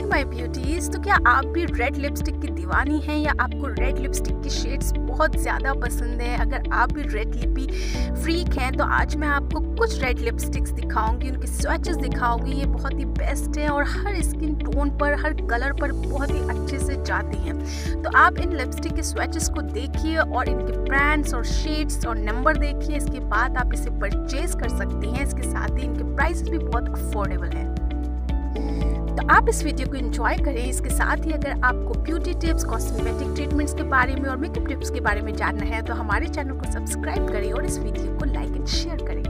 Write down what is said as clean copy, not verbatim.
My beauties. तो क्या आप भी रेड लिपस्टिक की दीवानी हैं या आपको रेड लिपस्टिक की शेड्स बहुत ज़्यादा पसंद है? अगर आप भी रेड लिपी फ्रीक हैं तो आज मैं आपको कुछ रेड लिपस्टिक्स दिखाऊंगी, उनके स्वैचेस दिखाऊंगी। ये बहुत ही बेस्ट है और हर स्किन टोन पर, हर कलर पर बहुत ही अच्छे से जाती हैं। तो आप इन लिपस्टिक के स्वैचेस को देखिए और इनके ब्रांड्स और शेड्स और नंबर देखिए। इसके बाद आप इसे परचेज कर सकती हैं। इसके साथ ही इनके प्राइसेस भी बहुत अफोर्डेबल हैं। तो आप इस वीडियो को एंजॉय करें। इसके साथ ही अगर आपको ब्यूटी टिप्स, कॉस्मेटिक ट्रीटमेंट्स के बारे में और मेकअप टिप्स के बारे में जानना है तो हमारे चैनल को सब्सक्राइब करें और इस वीडियो को लाइक एंड शेयर करें।